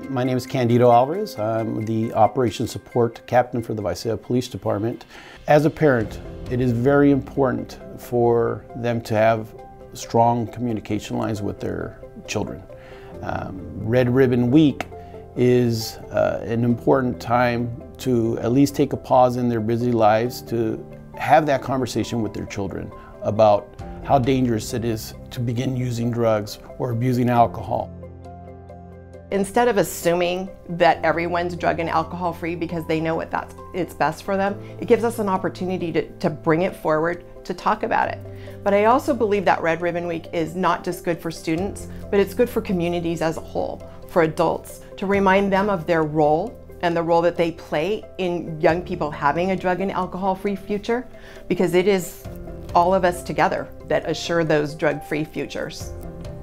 My name is Candido Alvarez. I'm the Operations Support Captain for the Visalia Police Department. As a parent, it is very important for them to have strong communication lines with their children. Red Ribbon Week is an important time to at least take a pause in their busy lives to have that conversation with their children about how dangerous it is to begin using drugs or abusing alcohol. Instead of assuming that everyone's drug and alcohol free because they know it's best for them, it gives us an opportunity to bring it forward, to talk about it. But I also believe that Red Ribbon Week is not just good for students, but it's good for communities as a whole, for adults, to remind them of their role and the role that they play in young people having a drug and alcohol free future, because it is all of us together that assure those drug-free futures.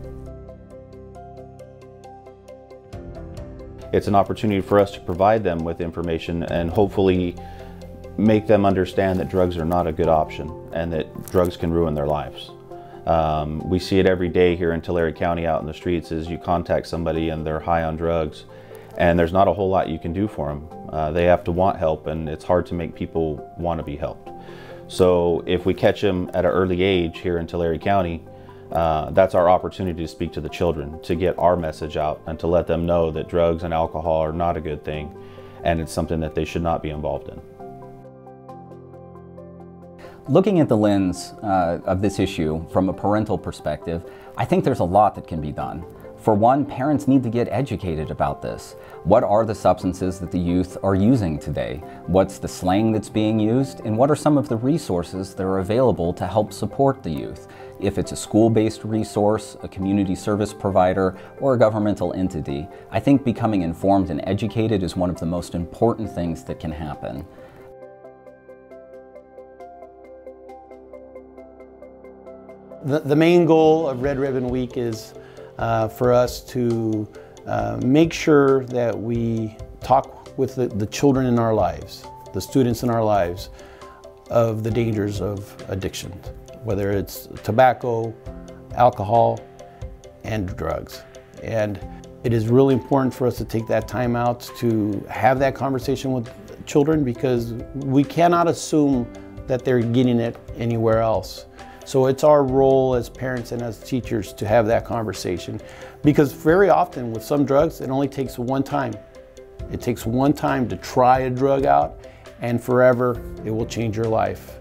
It's an opportunity for us to provide them with information and hopefully make them understand that drugs are not a good option and that drugs can ruin their lives. We see it every day here in Tulare County out in the streets as you contact somebody and they're high on drugs and there's not a whole lot you can do for them. They have to want help, and it's hard to make people want to be helped. So if we catch them at an early age here in Tulare County, that's our opportunity to speak to the children, to get our message out and to let them know that drugs and alcohol are not a good thing and it's something that they should not be involved in. Looking at the lens of this issue from a parental perspective, I think there's a lot that can be done. For one, parents need to get educated about this. What are the substances that the youth are using today? What's the slang that's being used? And what are some of the resources that are available to help support the youth? If it's a school-based resource, a community service provider, or a governmental entity, I think becoming informed and educated is one of the most important things that can happen. The main goal of Red Ribbon Week is for us to make sure that we talk with the children in our lives, the students in our lives, of the dangers of addiction, whether it's tobacco, alcohol, and drugs. And it is really important for us to take that time out to have that conversation with children, because we cannot assume that they're getting it anywhere else. So it's our role as parents and as teachers to have that conversation, because very often with some drugs, it only takes one time. It takes one time to try a drug out, and forever it will change your life.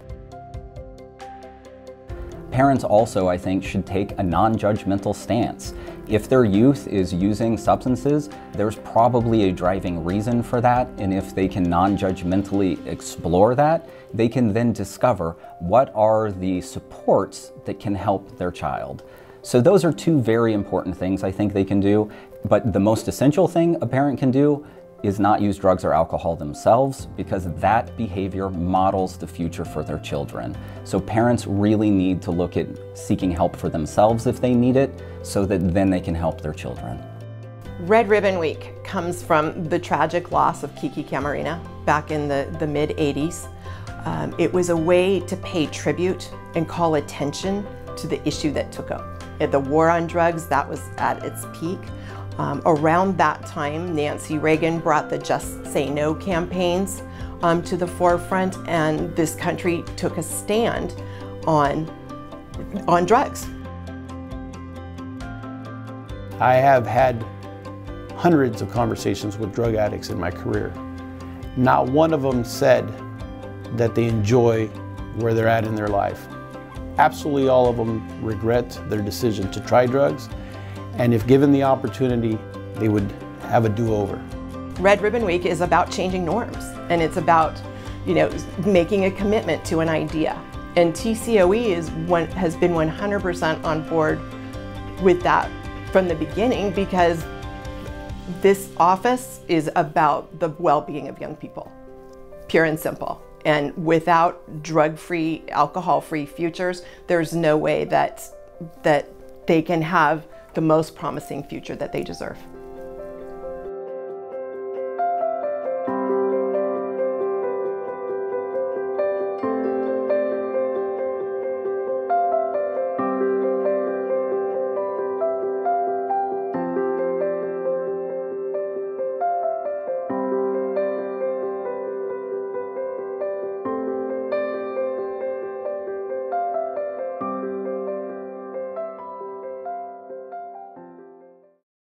Parents also, I think, should take a non-judgmental stance. If their youth is using substances, there's probably a driving reason for that, and if they can non-judgmentally explore that, they can then discover what are the supports that can help their child. So those are two very important things I think they can do, but the most essential thing a parent can do is not use drugs or alcohol themselves, because that behavior models the future for their children. So parents really need to look at seeking help for themselves if they need it, so that then they can help their children. Red Ribbon Week comes from the tragic loss of Kiki Camarena back in the mid-'80s. It was a way to pay tribute and call attention to the issue that took up. The war on drugs, that was at its peak. Around that time, Nancy Reagan brought the Just Say No campaigns to the forefront, and this country took a stand on drugs. I have had hundreds of conversations with drug addicts in my career. Not one of them said that they enjoy where they're at in their life. Absolutely all of them regret their decision to try drugs, and if given the opportunity, they would have a do-over. Red Ribbon Week is about changing norms, and it's about, making a commitment to an idea. And TCOE has been 100% on board with that from the beginning, because this office is about the well-being of young people, pure and simple. And without drug-free, alcohol-free futures, there's no way that they can have the most promising future that they deserve.